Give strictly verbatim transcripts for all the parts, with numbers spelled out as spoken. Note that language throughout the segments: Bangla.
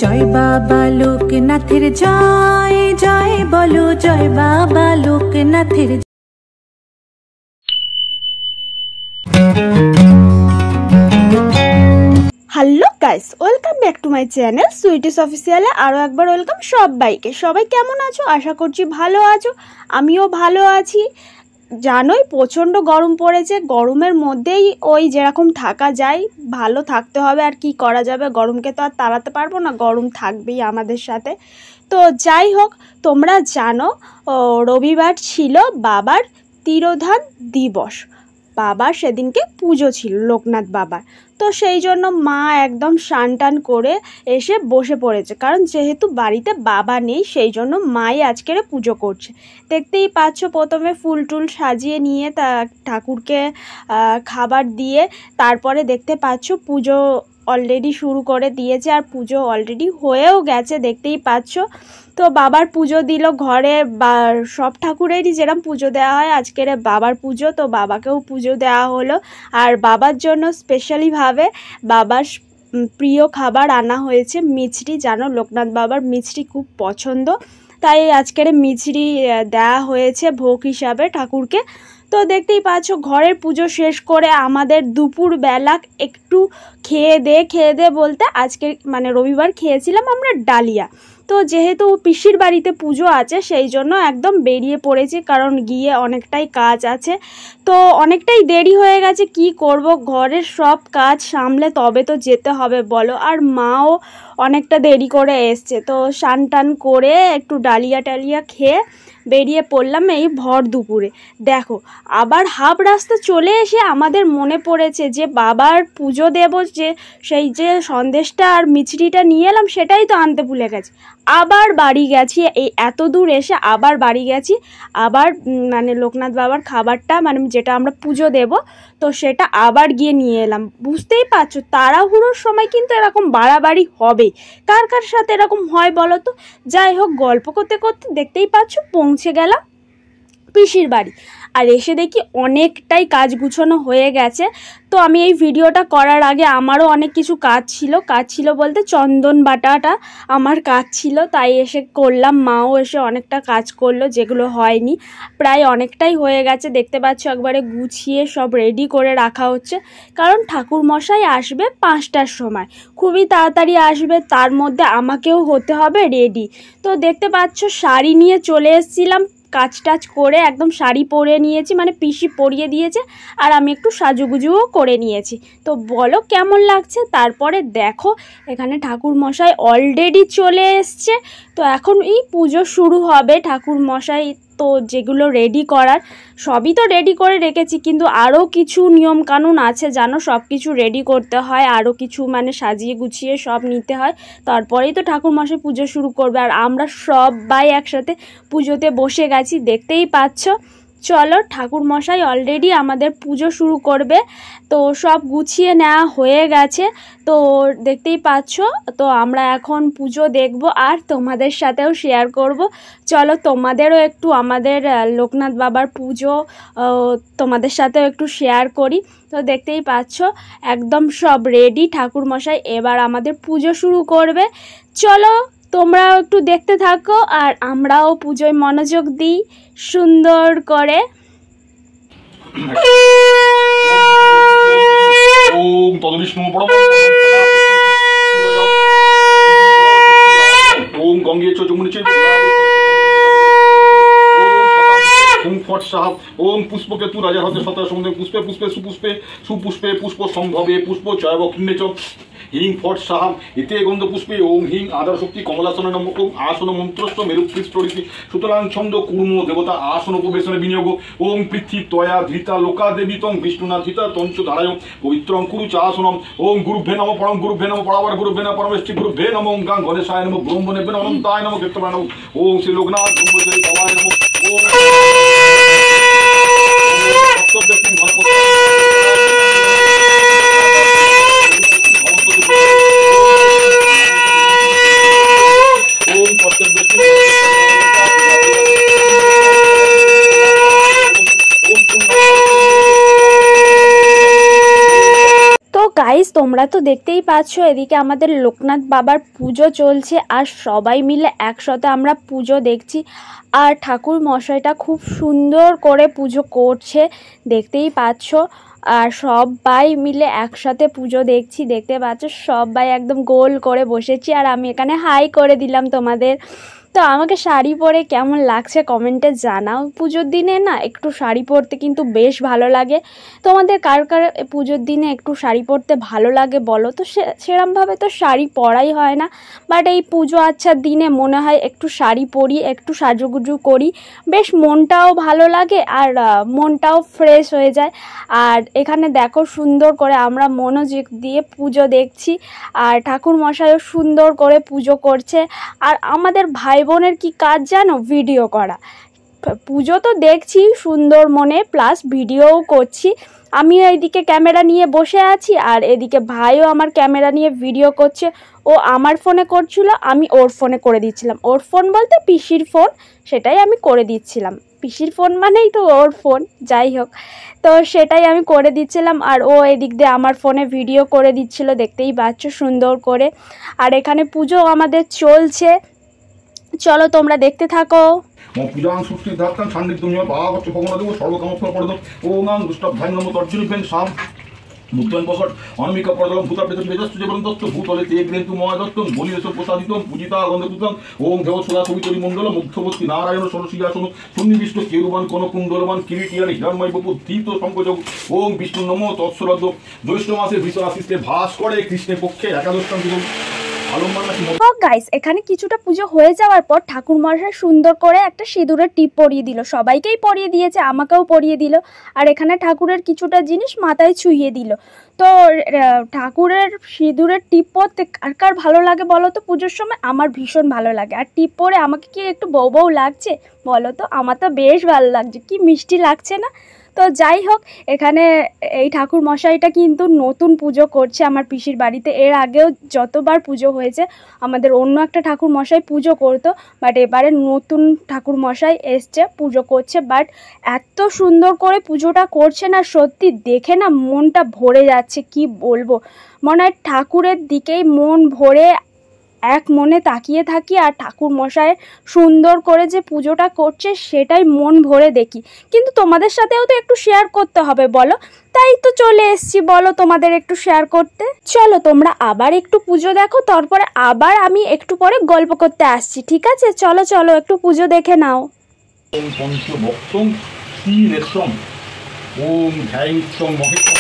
জয় বাবা লোকনাথের জয় জয় বলো, জয় বাবা লোকনাথের। Hello guys, welcome back to my channel sweeties অফিসিয়ালে। আরও একবার ওয়েলকাম সবাইকে। সবাই কেমন আছো? আশা করছি ভালো আছো, আমিও ভালো আছি। জানোই প্রচণ্ড গরম পড়েছে, গরমের মধ্যেই ওই যেরকম থাকা যায় ভালো থাকতে হবে। আর কি করা যাবে, গরমকে তো আর তাড়াতে পারবো না, গরম থাকবেই আমাদের সাথে। তো যাই হোক, তোমরা জানো রবিবার ছিল বাবার তিরোধান দিবস। বাবার সেদিনকে পুজো ছিল লোকনাথ বাবার। তো সেই জন্য মা একদম স্নান টান করে এসে বসে পড়েছে, কারণ যেহেতু বাড়িতে বাবা নেই সেই জন্য মাই আজকের পুজো করছে। দেখতেই পাচ্ছ, প্রথমে ফুল টুল সাজিয়ে নিয়ে তা ঠাকুরকে খাবার দিয়ে তারপরে দেখতে পাচ্ছ পুজো অলরেডি শুরু করে দিয়েছে, আর পুজো অলরেডি হয়েও গেছে দেখতেই পাচ্ছ। তো বাবার পুজো দিল ঘরে, বা সব ঠাকুরেরই যেরকম পুজো দেওয়া হয় আজকের বাবার পুজো, তো বাবাকেও পুজো দেওয়া হলো। আর বাবার জন্য স্পেশালিভাবে বাবার প্রিয় খাবার আনা হয়েছে মিছরি। জানো লোকনাথ বাবার মিছরি খুব পছন্দ, তাই আজকের মিছরি দেওয়া হয়েছে ভোগ হিসাবে ঠাকুরকে। তো দেখতেই পাচ্ছ, ঘরের পুজো শেষ করে আমাদের দুপুরবেলা একটু খেয়ে দে খেয়ে দে বলতে আজকে মানে রবিবার খেয়েছিলাম আমরা ডালিয়া। তো যেহেতু পিসির বাড়িতে পুজো আছে সেই জন্য একদম বেরিয়ে পড়েছি, কারণ গিয়ে অনেকটাই কাজ আছে। তো অনেকটাই দেরি হয়ে গেছে, কি করব, ঘরের সব কাজ সামলে তবে তো যেতে হবে বলো। আর মাও অনেকটা দেরি করে এসছে, তো স্নান টান করে একটু ডালিয়া টালিয়া খেয়ে বেরিয়ে পড়লাম এই ভর দুপুরে। দেখো আবার হাফ রাস্তা চলে এসে আমাদের মনে পড়েছে যে বাবার পুজো দেব, যে সেই যে সন্দেশটা আর মিছরিটা নিয়ে এলাম সেটাই তো আনতে ভুলে গেছি। আবার বাড়ি গেছি, এই এত দূর এসে আবার বাড়ি গেছি, আবার মানে লোকনাথ বাবার খাবারটা মানে যেটা আমরা পুজো দেব তো সেটা আবার গিয়ে নিয়ে এলাম। বুঝতেই পারছো তাড়াহুড়োর সময় কিন্তু এরকম বাড়াবাড়ি হবে, কার কার সাথে এরকম হয় বলো তো। যাই হোক, গল্প করতে করতে দেখতেই পাচ্ছ পৌঁছে গেলাম পিসির বাড়ি। আর এসে দেখি অনেকটাই কাজ গুছানো হয়ে গেছে। তো আমি এই ভিডিওটা করার আগে আমারও অনেক কিছু কাজ ছিল, কাজ ছিল বলতে চন্দন বাটাটা আমার কাজ ছিল, তাই এসে করলাম। মাও এসে অনেকটা কাজ করলো, যেগুলো হয়নি প্রায় অনেকটাই হয়ে গেছে। দেখতে পাচ্ছ একবারে গুছিয়ে সব রেডি করে রাখা হচ্ছে, কারণ ঠাকুরমশাই আসবে পাঁচটার সময়, খুবই তাড়াতাড়ি আসবে, তার মধ্যে আমাকেও হতে হবে রেডি। তো দেখতে পাচ্ছ শাড়ি নিয়ে চলে এসেছিলাম, কাজ টাজ করে একদম শাড়ি পরে নিয়েছি, মানে পিসি পরিয়ে দিয়েছে আর আমি একটু সাজুগুজুও করে নিয়েছি। তো বলো কেমন লাগছে। তারপরে দেখো এখানে ঠাকুর মশাই অলরেডি চলে এসছে, তো এখন এই পুজো শুরু হবে। ঠাকুর মশাই তো যেগুলো রেডি করার সবই তো রেডি করে রেখেছি, কিন্তু আরও কিছু নিয়মকানুন আছে জানো, সব কিছু রেডি করতে হয়, আরও কিছু মানে সাজিয়ে গুছিয়ে সব নিতে হয়, তারপরেই তো ঠাকুর মশাই পুজো শুরু করবে। আর আমরা সবাই একসাথে পুজোতে বসে গেছি, দেখতেই পাচ্ছ। চলো, ঠাকুর মশাই অলরেডি আমাদের পুজো শুরু করবে, তো সব গুছিয়ে নেওয়া হয়ে গেছে। তো দেখতেই পাচ্ছ, তো আমরা এখন পুজো দেখব আর তোমাদের সাথেও শেয়ার করব। চলো তোমাদেরও একটু আমাদের লোকনাথ বাবার পুজো তোমাদের সাথেও একটু শেয়ার করি। তো দেখতেই পাচ্ছ একদম সব রেডি, ঠাকুর মশাই এবার আমাদের পুজো শুরু করবে। চলো তোমরাও একটু দেখতে থাকো আর আমরাও পুজোয় মনোযোগ দিই সুন্দর করে। ওম তদবিষ্ণু পরম ওম গঙ্গে চ যমুনে চ ওম ফট সাহাব ওম পুষ্পকেতু রাজা হতে শত সমুদ্রে পুষ্পে পুষ্পে সুপুষ্পে সুপুষ্পে পুষ্প সম্ভবে পুষ্প চয়ব কিন্নে চ হিং ফট সাহাম ইতে গন্ধ পুষ্পে ওম হিং আধার শক্তি কমলাসন নমক আসন মন্ত্রস্ব মেরুপৃষ্ঠরিতি সুতরাং ছন্দ কুর্ম দেবতা আসন উপবেশনে বিনিয়োগ ওম পৃথ্বী তয়া ধৃতা লোকা দেবী তং বিষ্ণুনা ধৃতা তঞ্চ ধারায় পবিত্রং কুরু চ আসনম ওম গুরুভ্যে নম পরম গুরুভ্যে নম পরাবার গুরুভ্যে নম পরমেষ্ঠি গুরুভ্যে নম ওম গাং গণেশায় নম ব্রহ্মণে নম অনন্তায় নম কীর্তনায় নম ওম শ্রী লোকনাথ ব্রহ্মচারী ভবায় নম ওম গাইস তোমরা তো দেখতেই পাচ্ছ এদিকে আমাদের লোকনাথ বাবার পুজো চলছে আর সবাই মিলে একসাথে আমরা পুজো দেখছি। আর ঠাকুর মশাইটা খুব সুন্দর করে পুজো করছে, দেখতেই পাচ্ছ। আর সবাই মিলে একসাথে পুজো দেখছি, দেখতে পাচ্ছ সবাই একদম গোল করে বসেছি। আর আমি এখানে হাই করে দিলাম তোমাদের। তো আমাকে শাড়ি পরে কেমন লাগছে কমেন্টে জানাও। পুজোর দিনে না একটু শাড়ি পরতে কিন্তু বেশ ভালো লাগে। তোমাদের কার কার পুজোর দিনে একটু শাড়ি পরতে ভালো লাগে বলো তো? সেরমভাবে তো শাড়ি পরাই হয় না, বাট এই পুজো আচ্ছার দিনে মনে হয় একটু শাড়ি পরি, একটু সাজুগুজু করি, বেশ মনটাও ভালো লাগে আর মনটাও ফ্রেশ হয়ে যায়। আর এখানে দেখো সুন্দর করে আমরা মনোযোগ দিয়ে পুজো দেখছি আর ঠাকুর মশাইও সুন্দর করে পুজো করছে। আর আমাদের ভাই বোনের কি কাজ জানো? ভিডিও করা। পুজো তো দেখছি সুন্দর মনে, প্লাস ভিডিওও করছি। আমি এইদিকে ক্যামেরা নিয়ে বসে আছি আর এদিকে ভাইও আমার ক্যামেরা নিয়ে ভিডিও করছে। ও আমার ফোনে করছিল, আমি ওর ফোনে করে দিচ্ছিলাম। ওর ফোন বলতে পিসির ফোন, সেটাই আমি করে দিচ্ছিলাম। পিসির ফোন মানেই তো ওর ফোন, যাই হোক, তো সেটাই আমি করে দিচ্ছিলাম। আর ও এদিক দিয়ে আমার ফোনে ভিডিও করে দিচ্ছিল, দেখতেই পাচ্ছ সুন্দর করে। আর এখানে পুজো আমাদের চলছে, চলো তোমরা দেখতে থাকো। পূজাং সৃষ্টি ধাত্তাং সান্নিধ্যমিয় ভাগচ্ছ ভগবদেব সর্বকামফল পরদম ওঙাং দুষ্টাভ্যাং নমো তর্জনীভ্যাং সাম মুক্তং প্রকট অনমিকা পরদলম ভূতাপেত বেদস্ত জীবন দত্ত ভূতলে তে গ্রেন্তু ময় দত্তং বলিয়স প্রসাদিতং পূজিতা গন্ধপুতং ওং দেব সদা কবিতরি মণ্ডল মুগ্ধবতী নারায়ণ সরসিয়াসন সুন্নিবিষ্ট কেরুবান কোন কুণ্ডলমান কিরিটিয়ান হিরণময় বপু ধীত সংকোচক ওং বিষ্ণু নমো তৎসরদ্দ জ্যৈষ্ঠ মাসের ভিতর আসিতে ভাস করে কৃষ্ণের পক্ষে একাদশটাং গাইস, এখানে কিছুটা পুজো হয়ে যাওয়ার পর ঠাকুর মশাই সুন্দর করে একটা সিঁদুরের টিপ পরিয়ে দিল। সবাইকেই পরিয়ে দিয়েছে, আমাকেও পরিয়ে দিল। আর এখানে ঠাকুরের কিছুটা জিনিস মাথায় ছুঁয়ে দিল। তো ঠাকুরের সিঁদুরের টিপ পরতে কার কার ভালো লাগে বলো তো পুজোর সময়? আমার ভীষণ ভালো লাগে। আর টিপ পরে আমাকে কি একটু বউ বউ লাগছে বলো তো? আমার তো বেশ ভালো লাগছে, কি মিষ্টি লাগছে না? তো যাই হোক, এখানে এই ঠাকুর মশাইটা কিন্তু নতুন পুজো করছে আমার পিসির বাড়িতে। এর আগেও যতবার পুজো হয়েছে আমাদের অন্য একটা ঠাকুর মশাই পুজো করতো, বাট এবারে নতুন ঠাকুর মশাই এসছে, পুজো করছে। বাট এত সুন্দর করে পুজোটা করছে না, সত্যি দেখে না মনটা ভরে যাচ্ছে, কি বলবো। মনে হয় ঠাকুরের দিকেই মন ভরে এক মনে তাকিয়ে থাকি আর ঠাকুর মশাই সুন্দর করে যে পুজোটা করছে সেটাই মন ভরে দেখি। কিন্তু তোমাদের সাথেও তো একটু শেয়ার করতে হবে বলো, তাই তো চলে এসছি বলো তোমাদের একটু শেয়ার করতে। চলো তোমরা আবার একটু পুজো দেখো, তারপরে আবার আমি একটু পরে গল্প করতে আসছি, ঠিক আছে? চলো চলো একটু পুজো দেখে নাও। ওম পঞ্চভক্তং শ্রীনেত্রং ওম ধ্যায়িত্বং মহেশ্বরং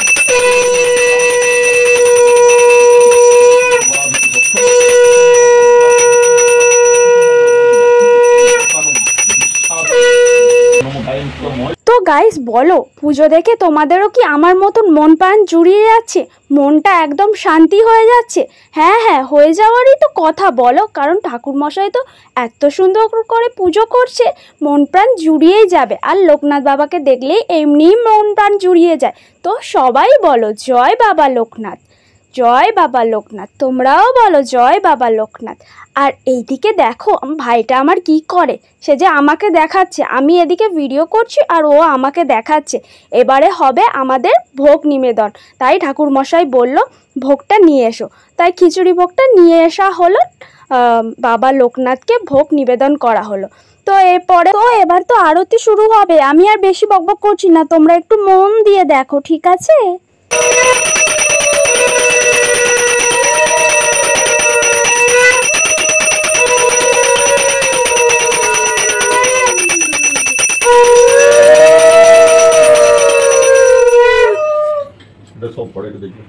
তো গাইস বলো, পুজো দেখে তোমাদেরও কি আমার মতন মন প্রাণ জুড়িয়ে যাচ্ছে, মনটা একদম শান্তি হয়ে যাচ্ছে? হ্যাঁ হ্যাঁ, হয়ে যাওয়ারই তো কথা বলো, কারণ ঠাকুর মশাই তো এত সুন্দর করে পুজো করছে, মন প্রাণ জুড়িয়েই যাবে। আর লোকনাথ বাবাকে দেখলেই এমনিই মন প্রাণ জুড়িয়ে যায়। তো সবাই বলো জয় বাবা লোকনাথ, জয় বাবা লোকনাথ। তোমরাও বলো জয় বাবা লোকনাথ। আর এইদিকে দেখো ভাইটা আমার কি করে, সে যে আমাকে দেখাচ্ছে, আমি এদিকে ভিডিও করছি আর ও আমাকে দেখাচ্ছে। এবারে হবে আমাদের ভোগ নিবেদন, তাই ঠাকুর মশাই বলল ভোগটা নিয়ে এসো, তাই খিচুড়ি ভোগটা নিয়ে আসা হলো, বাবা লোকনাথকে ভোগ নিবেদন করা হলো। তো এরপরে তো এবার তো আরতি শুরু হবে, আমি আর বেশি বকবক করছি না, তোমরা একটু মন দিয়ে দেখো, ঠিক আছে? সব পরে দেখবে।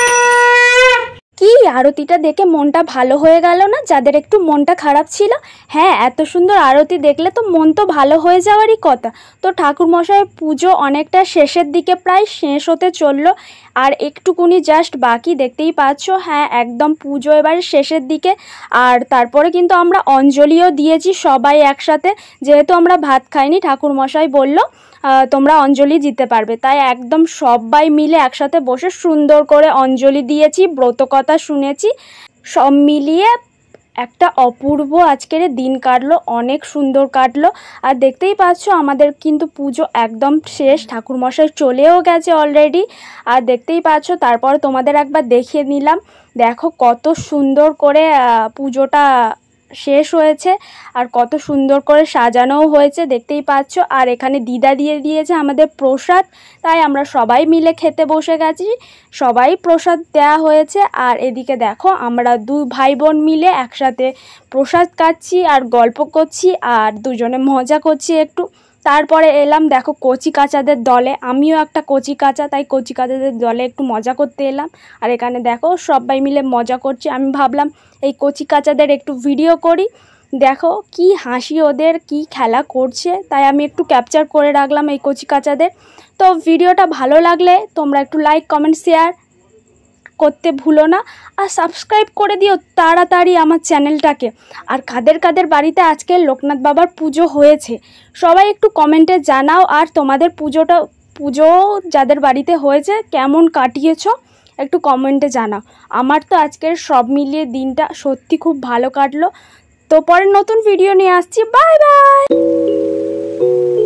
আরতিটা দেখে মনটা ভালো হয়ে গেল না? যাদের একটু মনটা খারাপ ছিল, হ্যাঁ, এত সুন্দর আরতি দেখলে তো মন তো ভালো হয়ে যাওয়ারই কথা। তো ঠাকুরমশাইয়ের পুজো অনেকটা শেষের দিকে প্রায় শেষ হতে চললো, আর একটুকুনি জাস্ট বাকি, দেখতেই পাচ্ছ। হ্যাঁ, একদম পুজো এবার শেষের দিকে। আর তারপরে কিন্তু আমরা অঞ্জলিও দিয়েছি সবাই একসাথে, যেহেতু আমরা ভাত খাইনি। ঠাকুরমশাই বলল তোমরা অঞ্জলি দিতে পারবে, তাই একদম সবাই মিলে একসাথে বসে সুন্দর করে অঞ্জলি দিয়েছি, ব্রতকথা শুনেছি। সব মিলিয়ে একটা অপূর্ব আজকের দিন কাটলো, অনেক সুন্দর কাটলো। আর দেখতেই পাচ্ছ আমাদের কিন্তু পুজো একদম শেষ, ঠাকুরমশাই চলেও গেছে অলরেডি। আর দেখতেই পাচ্ছ, তারপর তোমাদের একবার দেখিয়ে নিলাম, দেখো কত সুন্দর করে পুজোটা শেষ হয়েছে আর কত সুন্দর করে সাজানোও হয়েছে, দেখতেই পাচ্ছ। আর এখানে দিদা দিয়ে দিয়েছে আমাদের প্রসাদ, তাই আমরা সবাই মিলে খেতে বসে গেছি, সবাই প্রসাদ দেওয়া হয়েছে। আর এদিকে দেখো আমরা দুই ভাই বোন মিলে একসাথে প্রসাদ খাচ্ছি আর গল্প করছি আর দুজনে মজা করছি একটু। তারপরে এলাম দেখো কচি কাচাদের দলে, আমিও একটা কচি কাচা, তাই কচি কাচাদের দলে একটু মজা করতে এলাম। আর এখানে দেখো সবাই মিলে মজা করছি। আমি ভাবলাম এই কচি কাচাদের একটু ভিডিও করি, দেখো কি হাসি ওদের, কি খেলা করছে, তাই আমি একটু ক্যাপচার করে রাখলাম এই কচি কাচাদের। তো ভিডিওটা ভালো লাগলে তোমরা একটু লাইক কমেন্ট শেয়ার করতে ভুলো না, আর সাবস্ক্রাইব করে দিও তাড়াতাড়ি আমার চ্যানেলটাকে। আর কাদের কাদের বাড়িতে আজকে লোকনাথ বাবার পুজো হয়েছে সবাই একটু কমেন্টে জানাও, আর তোমাদের পুজোটা পুজো যাদের বাড়িতে হয়েছে কেমন কাটিয়েছো একটু কমেন্টে জানাও। আমার তো আজকের সব মিলিয়ে দিনটা সত্যি খুব ভালো কাটলো। তো পরে নতুন ভিডিও নিয়ে আসছি, বাই বাই।